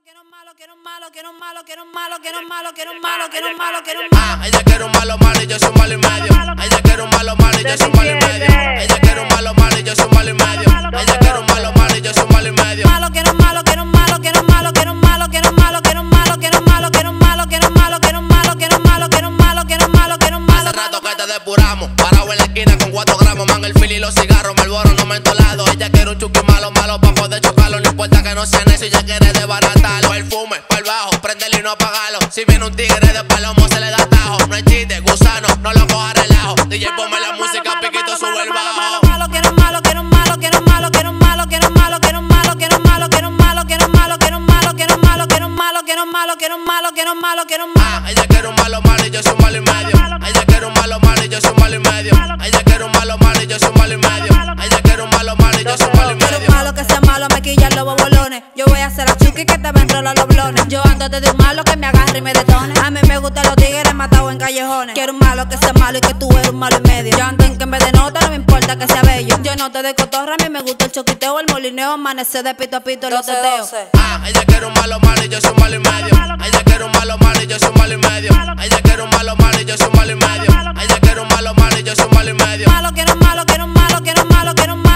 Ella quiere un malo malo y yo soy un malo y medio. Ella quiere un malo malo y yo soy un malo y medio. Ella quiere un malo malo y yo soy un malo y medio. Ella quiere un malo malo y yo soy un malo y medio. Quiero un malo, quiero un malo, quiero un malo, quiero un malo, quiero un malo, quiero un malo, quiero un malo, quiero un malo, quiero un malo, quiero un malo, quiero un malo, quiero un malo, quiero un malo, quiero un malo. Hace rato que te depuramos, parado en la esquina con 4 gramos, man el fili y los cigarros, Marlboro no mentolado. Ella quiere un chuki malo, malo pa' poder chocarlo, no importa que no sea necio, ella quiere desbaratarlo. Perfume, pa'l bajo, prendele y no apagarlo. Si viene un tigre de palomo se le da tajo. No hay chiste, gusano, no lo coja relajo. DJ ponme la música, piquito sube el bajo. Quiero un malo, quiero un malo, quiero un malo, quiero un malo, quiero un malo, quiero un malo, quiero un malo, quiero un malo, quiero un malo, quiero un malo, quiero un malo, quiero un malo, quiero un malo, quiero un malo, quiero un malo, quiero un malo. Ella quiere un malo malo y yo soy un malo y medio. Ella quiere un malo malo y yo soy un malo y medio. Ella quiere un malo malo y yo soy un malo y medio. Ella quiere un malo malo y yo soy un malo y medio. Quiero un malo que sea malo, me quillan los bobolones. Yo voy a hacer a Chucky que te ven rolar los blones. Yo ando desde un malo que me agarre y me detone. A mí me gustan los tigres matados en callejones. Quiero un malo que sea malo y que tú eres un malo y medio. Yo ando en que en vez de nota no me importa que sea bello. Yo no te de cotorra, a mí me gusta el choquiteo, el molineo, amanecer de pito a pito, los teteos. Ella quiere un malo malo y yo soy un malo y medio. Ella quiere un malo malo y yo soy un malo y medio. Ella quiere un malo malo y yo soy un malo y medio. Ella quiere un malo malo y yo soy un malo y medio. Quiero un malo, quiero un malo, quiero un malo, quiero un malo, quiero un malo.